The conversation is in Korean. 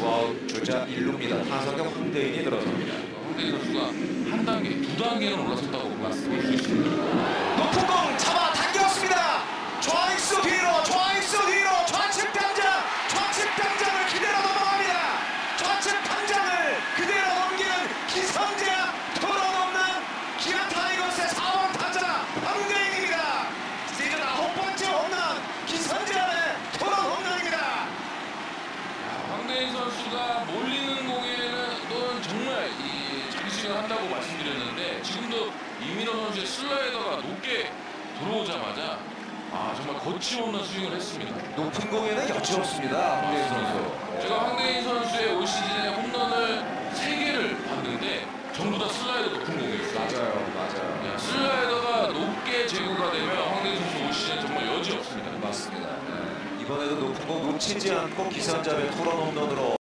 투아웃 주자 1루입니다. 타석에 황대인이 들어섭니다. 황대인 선수가 한 단계, 두 단계는 올라섰다고 말씀드릴 수 있습니다. 높은 공 잡아 당겼습니다. 좌익수 뒤로, 좌익수 뒤로, 좌측 당장을 그대로 넘어갑니다. 좌측 당장을 그대로 넘기는 기선제압 털어넘는 기아 타이거스의 4번 타자 황대인입니다. 시즌 9번째 홈런 기선제압의 털어 홈런입니다. 황대인 선수가 몰리는 공에는 정말 자기 스윙을 한다고 말씀드렸는데 지금도 이민호 선수의 슬라이더가 높게 들어오자마자 정말 거침없는 스윙을 했습니다. 높은 공에는 여지 없습니다. 황대인 선수. 제가 황대인 선수의 올 시즌에 홈런을 3개를 봤는데 전부 다 슬라이더 높은 공이었어요. 맞아요. 슬라이더가 높게 제구가 되면 황대인 선수 올 시즌 정말 여지 없습니다. 맞습니다. 이번에도 높은 공 놓치지 않고 기선잡의 토론 홈런으로